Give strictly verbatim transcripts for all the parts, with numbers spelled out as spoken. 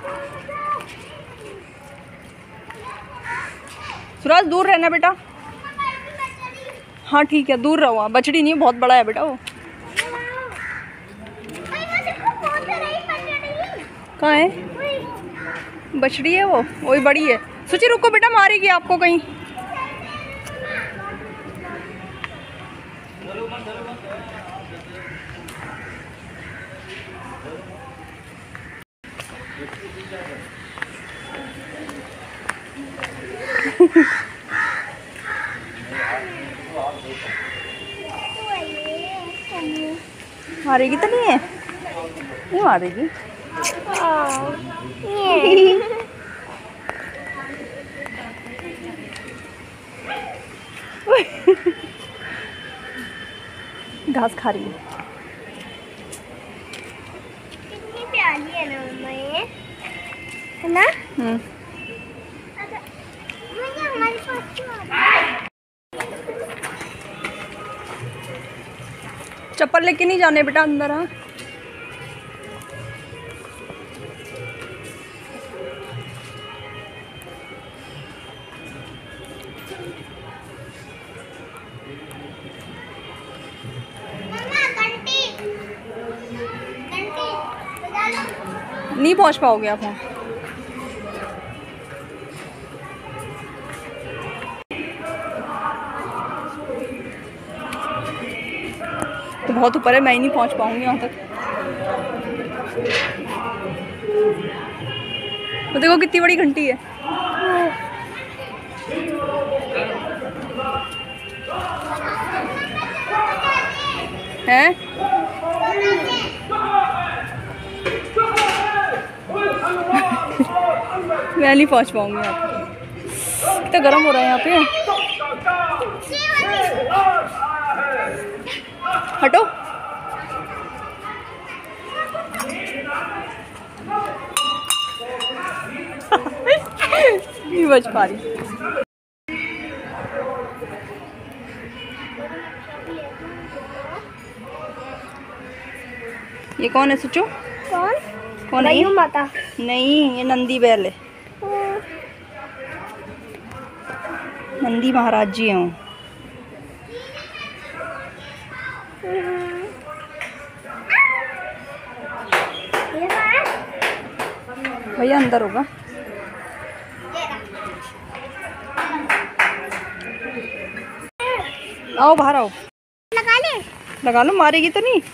सूरज दूर रहना बेटा। हाँ ठीक है, दूर रहो। बछड़ी नहीं, बहुत बड़ा है बेटा वो। कहाँ है? बछड़ी है वो, वही बड़ी है। सोचिए रुको बेटा, मारेगी आपको कहीं। मारेगी तो नहीं है, नहीं मारेगी। घास खा रही है। कितनी प्यारी है ना मम्मा ये, है ना? हम्म। मुझे हमारे पास क्यों आ रहा है? चप्पल लेके नहीं जाने बेटा अंदर। हाँ नहीं पहुंच पाओगे आप वहाँ। तो बहुत ऊपर है, मैं ही नहीं पहुंच पाऊंगी वहाँ तक। तो देखो कितनी बड़ी घंटी है। हैं? मैं नहीं पहुंच पाऊंगी यहाँ पे, कितना गर्म हो रहा है यहाँ पे। हटो। नहीं बच पा रही। ये कौन है सुचू? कौन? कौन है? माता नहीं, ये नंदी बैल है। नंदी महाराज जी हैं। भैया अंदर होगा। आओ बाहर आओ। लगा ले। लगा लो, मारेगी तो नहीं?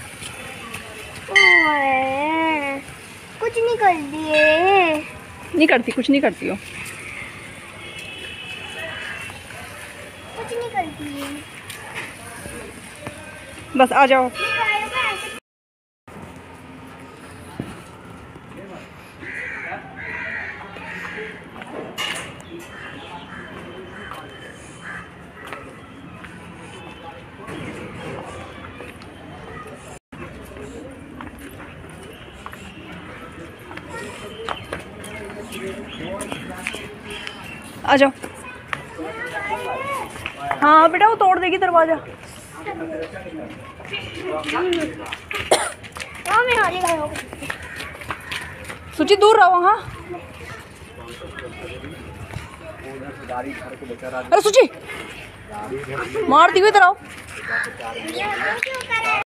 ओए, कुछ नहीं कर दिए। नहीं करती, कुछ नहीं करती हो। कुछ नहीं करती। बस आ जाओ। आ जाओ। हाँ बेटा, वो तोड़ देगी दरवाजा। सुची दूर रहो। हाँ अरे सुची, मार दी हुई इधर आओ।